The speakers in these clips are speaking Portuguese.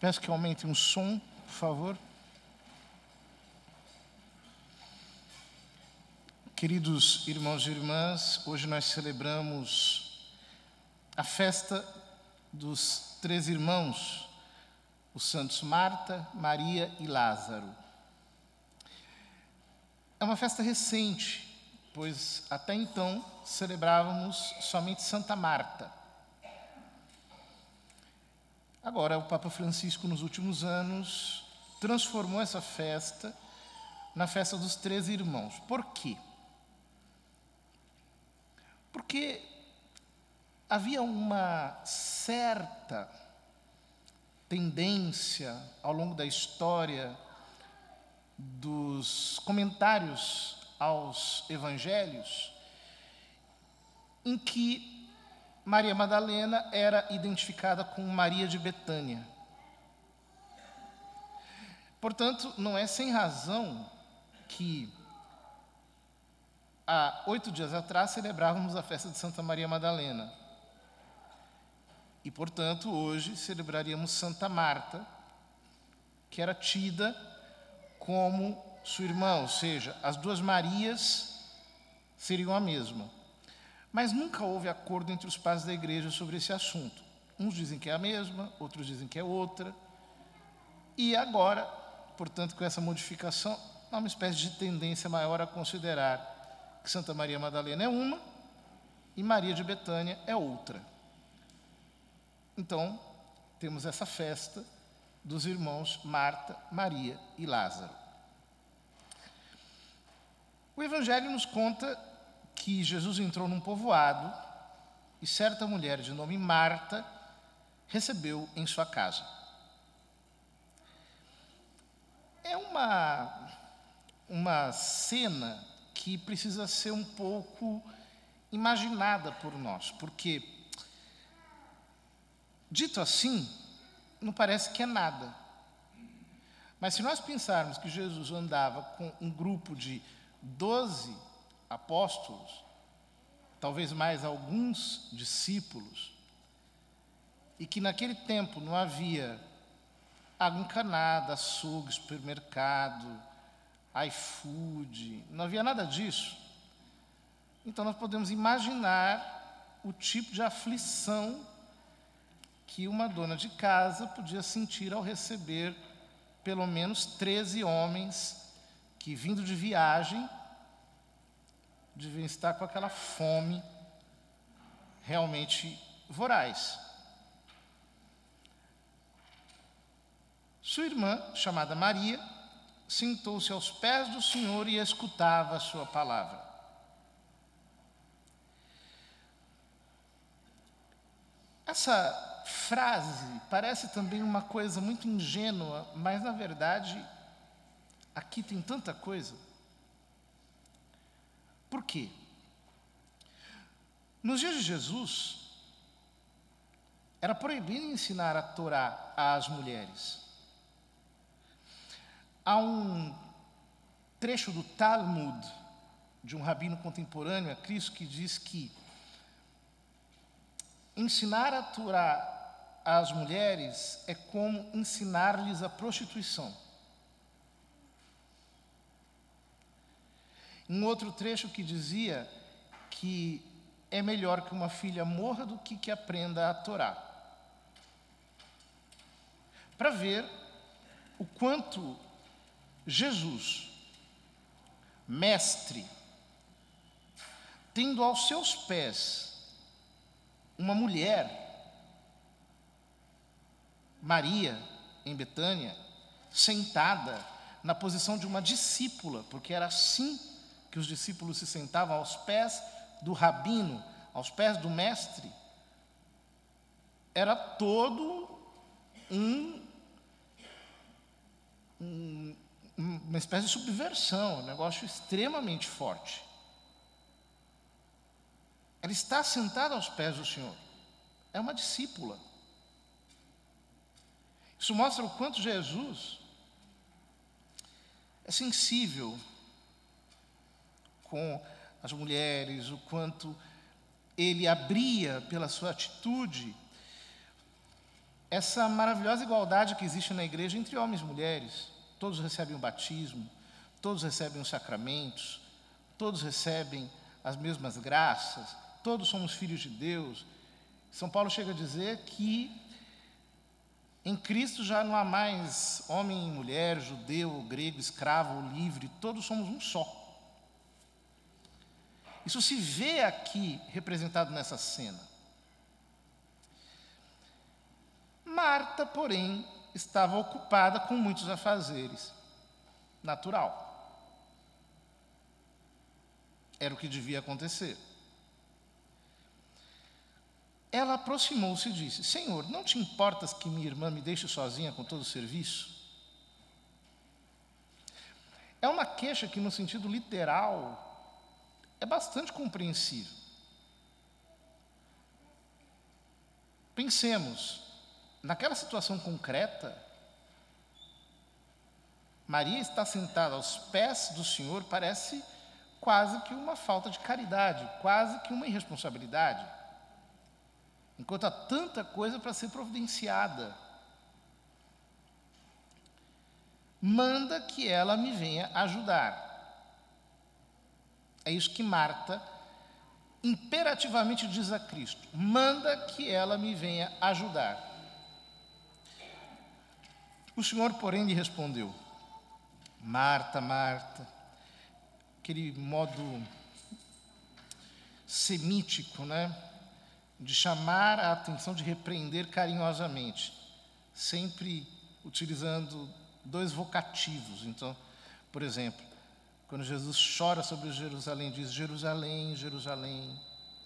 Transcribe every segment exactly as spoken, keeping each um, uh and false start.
Peço que aumentem o som, por favor. Queridos irmãos e irmãs, hoje nós celebramos a festa dos três irmãos, os santos Marta, Maria e Lázaro. É uma festa recente, pois até então celebrávamos somente Santa Marta. Agora, o Papa Francisco, nos últimos anos, transformou essa festa na festa dos três irmãos. Por quê? Porque havia uma certa tendência ao longo da história dos comentários aos evangelhos, em que Maria Madalena era identificada com Maria de Betânia. Portanto, não é sem razão que há oito dias atrás celebrávamos a festa de Santa Maria Madalena. E, portanto, hoje celebraríamos Santa Marta, que era tida como sua irmã, ou seja, as duas Marias seriam a mesma. Mas nunca houve acordo entre os pais da igreja sobre esse assunto. Uns dizem que é a mesma, outros dizem que é outra. E agora, portanto, com essa modificação, há uma espécie de tendência maior a considerar que Santa Maria Madalena é uma e Maria de Betânia é outra. Então, temos essa festa dos irmãos Marta, Maria e Lázaro. O Evangelho nos conta que Jesus entrou num povoado e certa mulher de nome Marta recebeu em sua casa. É uma, uma cena que precisa ser um pouco imaginada por nós, porque, dito assim, não parece que é nada. Mas se nós pensarmos que Jesus andava com um grupo de doze apóstolos, talvez mais alguns discípulos, e que naquele tempo não havia água encanada, açougue, supermercado, iFood, não havia nada disso. Então nós podemos imaginar o tipo de aflição que uma dona de casa podia sentir ao receber pelo menos treze homens que, vindo de viagem, deviam estar com aquela fome realmente voraz. Sua irmã, chamada Maria, sentou-se aos pés do Senhor e escutava a sua palavra. Essa frase parece também uma coisa muito ingênua, mas, na verdade, aqui tem tanta coisa. Por quê? Nos dias de Jesus, era proibido ensinar a Torá às mulheres. Há um trecho do Talmud, de um rabino contemporâneo a Cristo, que diz que ensinar a Torá às mulheres é como ensinar-lhes a prostituição. Um outro trecho que dizia que é melhor que uma filha morra do que que aprenda a Torá. Para ver o quanto Jesus, mestre, tendo aos seus pés uma mulher, Maria, em Betânia, sentada na posição de uma discípula, porque era assim que os discípulos se sentavam aos pés do rabino, aos pés do mestre, era todo um, um, uma espécie de subversão, um negócio extremamente forte. Ela está sentada aos pés do Senhor, é uma discípula. Isso mostra o quanto Jesus é sensível com as mulheres, o quanto ele abria pela sua atitude essa maravilhosa igualdade que existe na igreja entre homens e mulheres. Todos recebem o batismo, todos recebem os sacramentos, todos recebem as mesmas graças, todos somos filhos de Deus. São Paulo chega a dizer que em Cristo já não há mais homem e mulher, judeu, grego, escravo ou livre, todos somos um só. Isso se vê aqui representado nessa cena. Marta, porém, estava ocupada com muitos afazeres. Natural. Era o que devia acontecer. Ela aproximou-se e disse: Senhor, não te importas que minha irmã me deixe sozinha com todo o serviço? É uma queixa que, no sentido literal, é bastante compreensível. Pensemos, naquela situação concreta, Maria está sentada aos pés do Senhor, parece quase que uma falta de caridade, quase que uma irresponsabilidade. Enquanto há tanta coisa para ser providenciada. Manda que ela me venha ajudar. É isso que Marta imperativamente diz a Cristo. Manda que ela me venha ajudar. O Senhor, porém, lhe respondeu: Marta, Marta, aquele modo semítico, né? De chamar a atenção, de repreender carinhosamente, sempre utilizando dois vocativos. Então, por exemplo, quando Jesus chora sobre Jerusalém, diz: Jerusalém, Jerusalém.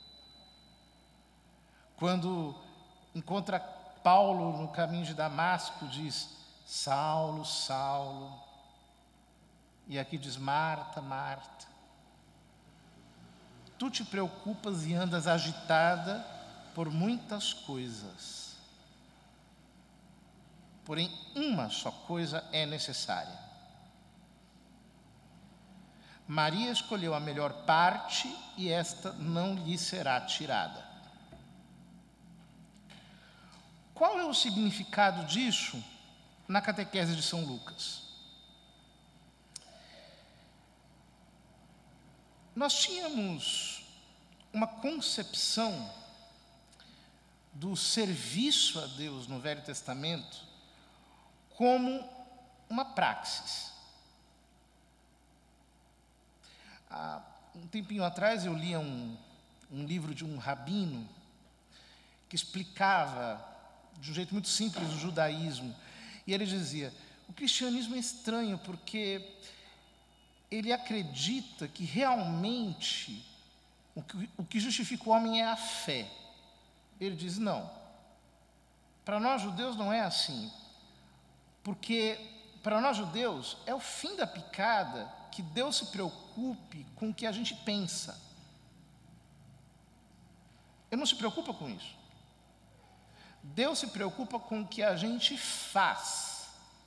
Quando encontra Paulo no caminho de Damasco, diz: Saulo, Saulo. E aqui diz: Marta, Marta. Tu te preocupas e andas agitada por muitas coisas. Porém, uma só coisa é necessária. Maria escolheu a melhor parte e esta não lhe será tirada. Qual é o significado disso na catequese de São Lucas? Nós tínhamos uma concepção do serviço a Deus no Velho Testamento como uma praxis. Há um tempinho atrás eu lia um, um livro de um rabino que explicava de um jeito muito simples o judaísmo. E ele dizia: o cristianismo é estranho porque ele acredita que realmente o que, o que justifica o homem é a fé. Ele diz: não, para nós judeus não é assim, porque para nós judeus é o fim da picada que Deus se preocupe com o que a gente pensa. Ele não se preocupa com isso. Deus se preocupa com o que a gente faz.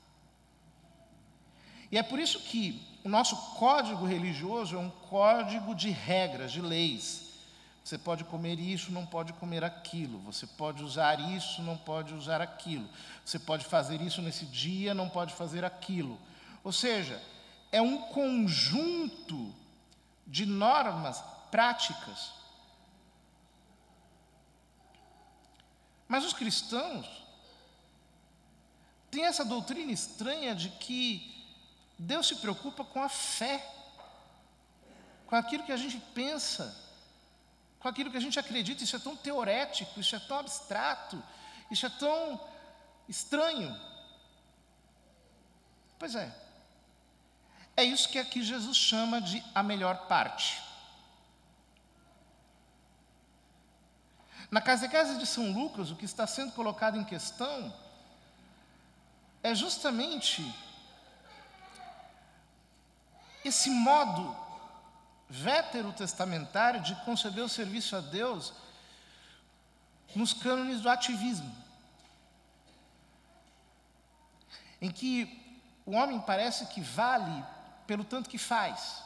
E é por isso que o nosso código religioso é um código de regras, de leis. Você pode comer isso, não pode comer aquilo. Você pode usar isso, não pode usar aquilo. Você pode fazer isso nesse dia, não pode fazer aquilo. Ou seja, é um conjunto de normas práticas. Mas os cristãos têm essa doutrina estranha de que Deus se preocupa com a fé, com aquilo que a gente pensa, com aquilo que a gente acredita. Isso é tão teorético, isso é tão abstrato, isso é tão estranho. Pois é. É isso que aqui Jesus chama de a melhor parte. Na catequese de São Lucas, o que está sendo colocado em questão é justamente esse modo veterotestamentário de conceber o serviço a Deus nos cânones do ativismo, em que o homem parece que vale pelo tanto que faz.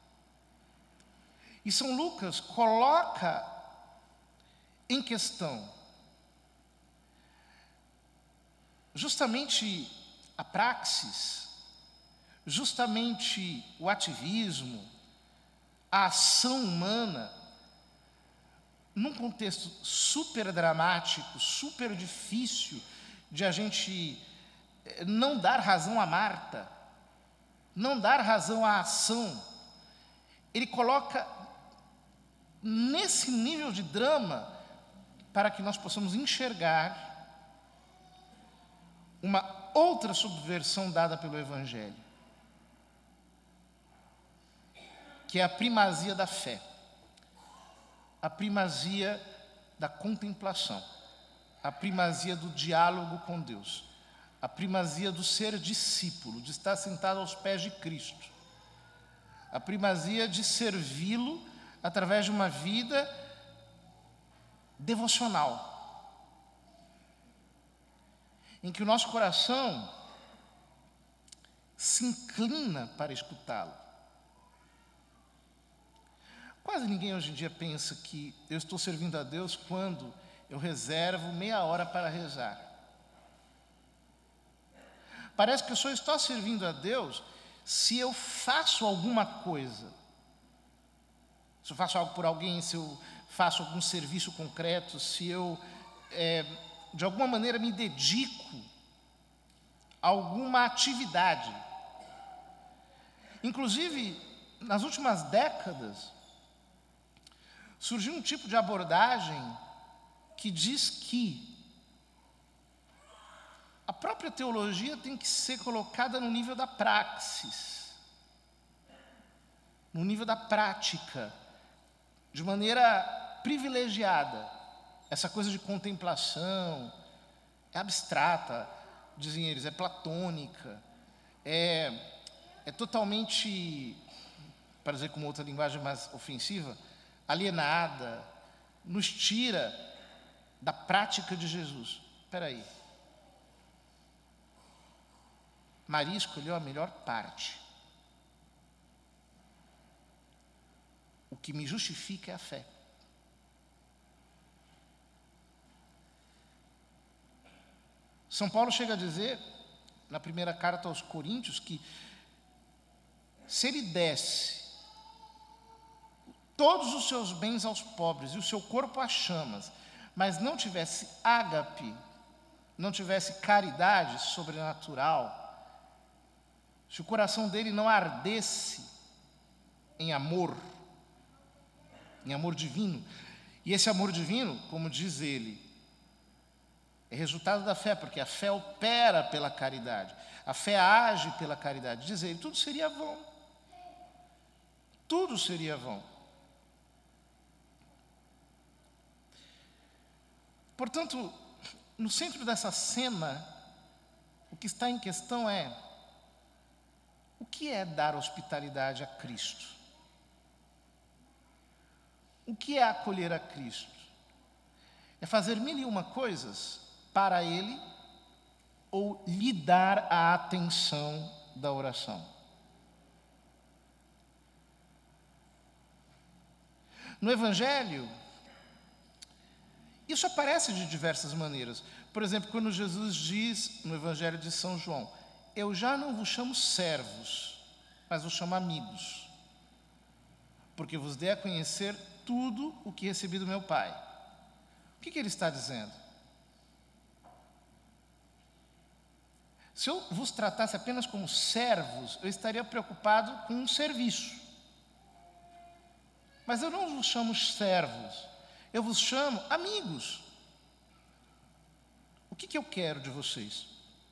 E São Lucas coloca em questão justamente a praxis, justamente o ativismo, a ação humana, num contexto super dramático, super difícil de a gente não dar razão a Marta, não dar razão à ação, ele coloca nesse nível de drama para que nós possamos enxergar uma outra subversão dada pelo Evangelho, que é a primazia da fé, a primazia da contemplação, a primazia do diálogo com Deus, a primazia do ser discípulo, de estar sentado aos pés de Cristo, a primazia de servi-lo através de uma vida devocional, em que o nosso coração se inclina para escutá-lo. Quase ninguém hoje em dia pensa que eu estou servindo a Deus quando eu reservo meia hora para rezar. Parece que eu só estou servindo a Deus se eu faço alguma coisa. Se eu faço algo por alguém, se eu faço algum serviço concreto, se eu, é, de alguma maneira, me dedico a alguma atividade. Inclusive, nas últimas décadas, surgiu um tipo de abordagem que diz que a própria teologia tem que ser colocada no nível da praxis, no nível da prática, de maneira privilegiada. Essa coisa de contemplação é abstrata, dizem eles, é platônica, é, é totalmente, para dizer com outra linguagem mais ofensiva, alienada, nos tira da prática de Jesus. Espera aí. Maria escolheu a melhor parte. O que me justifica é a fé. São Paulo chega a dizer, na primeira carta aos Coríntios, que se ele desse todos os seus bens aos pobres e o seu corpo às chamas, mas não tivesse ágape, não tivesse caridade sobrenatural, se o coração dele não ardesse em amor, em amor divino, e esse amor divino, como diz ele, é resultado da fé, porque a fé opera pela caridade, a fé age pela caridade, diz ele, tudo seria vão, tudo seria vão. Portanto, no centro dessa cena, o que está em questão é: o que é dar hospitalidade a Cristo? O que é acolher a Cristo? É fazer mil e uma coisas para Ele ou lhe dar a atenção da oração? No Evangelho, isso aparece de diversas maneiras. Por exemplo, quando Jesus diz no Evangelho de São João: eu já não vos chamo servos, mas vos chamo amigos, porque vos dei a conhecer tudo o que recebi do meu Pai. O que, que ele está dizendo? Se eu vos tratasse apenas como servos, eu estaria preocupado com um serviço. Mas eu não vos chamo servos, eu vos chamo amigos. O que, que eu quero de vocês?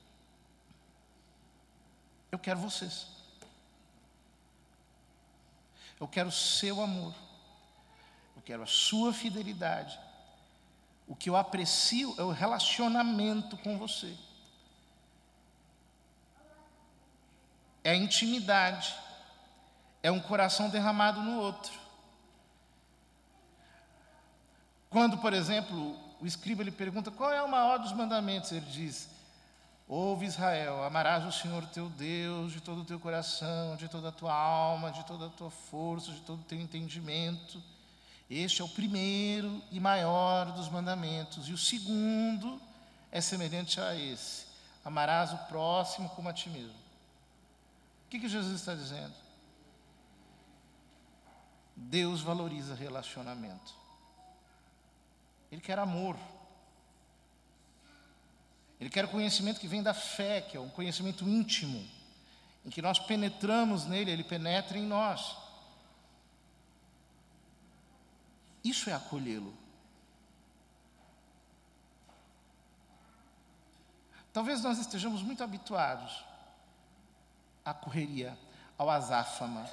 Eu quero vocês. Eu quero o seu amor. Eu quero a sua fidelidade. O que eu aprecio é o relacionamento com você. É a intimidade. É um coração derramado no outro. Quando, por exemplo, o escriba lhe pergunta qual é o maior dos mandamentos, ele diz: ouve, Israel, amarás o Senhor teu Deus de todo o teu coração, de toda a tua alma, de toda a tua força, de todo o teu entendimento. Este é o primeiro e maior dos mandamentos. E o segundo é semelhante a esse: amarás o próximo como a ti mesmo. O que que Jesus está dizendo? Deus valoriza relacionamento. Ele quer amor. Ele quer o conhecimento que vem da fé, que é um conhecimento íntimo, em que nós penetramos nele, ele penetra em nós. Isso é acolhê-lo. Talvez nós estejamos muito habituados à correria, ao azáfama,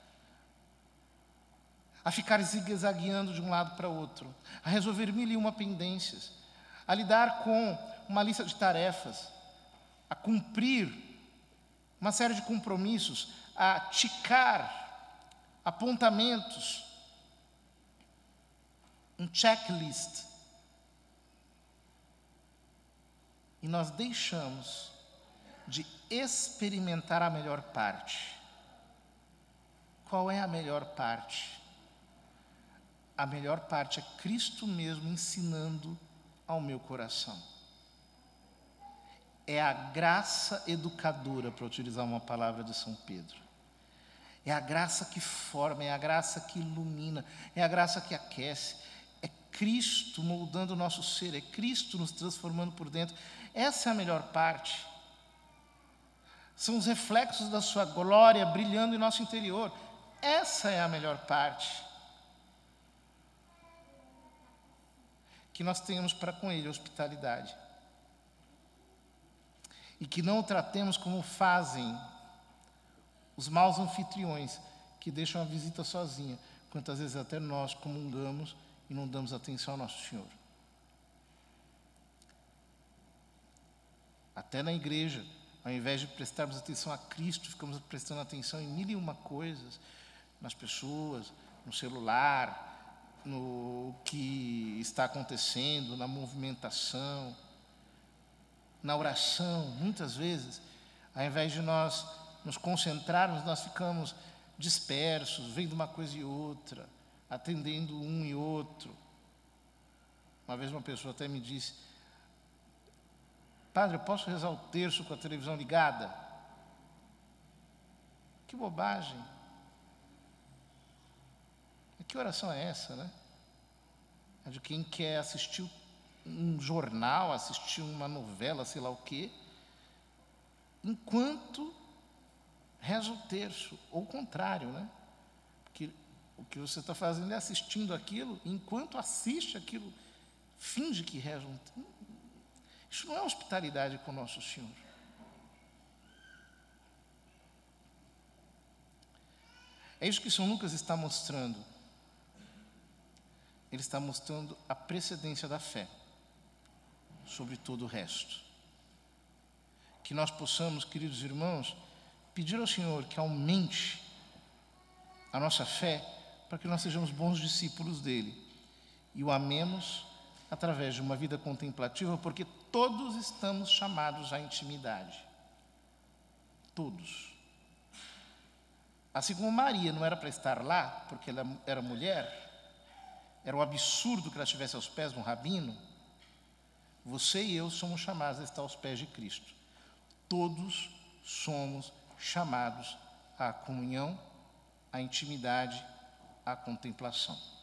a ficar zigue-zagueando de um lado para o outro, a resolver mil e uma pendências, a lidar com uma lista de tarefas, a cumprir uma série de compromissos, a ticar apontamentos, um checklist. E nós deixamos de experimentar a melhor parte. Qual é a melhor parte? A melhor parte é Cristo mesmo ensinando ao meu coração. É a graça educadora, para utilizar uma palavra de São Pedro. É a graça que forma, é a graça que ilumina, é a graça que aquece. É Cristo moldando o nosso ser, é Cristo nos transformando por dentro. Essa é a melhor parte. São os reflexos da sua glória brilhando em nosso interior. Essa é a melhor parte. Que nós tenhamos para com Ele hospitalidade. E que não o tratemos como fazem os maus anfitriões, que deixam a visita sozinha, quantas vezes até nós comungamos e não damos atenção ao nosso Senhor. Até na igreja, ao invés de prestarmos atenção a Cristo, ficamos prestando atenção em mil e uma coisas, nas pessoas, no celular, no que está acontecendo, na movimentação, na oração. Muitas vezes, ao invés de nós nos concentrarmos, nós ficamos dispersos, vendo uma coisa e outra, atendendo um e outro. Uma vez uma pessoa até me disse: Padre, eu posso rezar o terço com a televisão ligada? Que bobagem. Que oração é essa, né? É de quem quer assistir um jornal, assistir uma novela, sei lá o quê, enquanto reza o terço, ou o contrário, né? Porque o que você está fazendo é assistindo aquilo, enquanto assiste aquilo, finge que reza um terço. Isso não é hospitalidade com o nosso Senhor. É isso que São Lucas está mostrando. Ele está mostrando a precedência da fé sobre todo o resto. Que nós possamos, queridos irmãos, pedir ao Senhor que aumente a nossa fé para que nós sejamos bons discípulos dele e o amemos através de uma vida contemplativa, porque todos estamos chamados à intimidade. Todos. Assim como Maria não era para estar lá, porque ela era mulher, era um absurdo que ela estivesse aos pés de um rabino, você e eu somos chamados a estar aos pés de Cristo. Todos somos chamados à comunhão, à intimidade, à contemplação.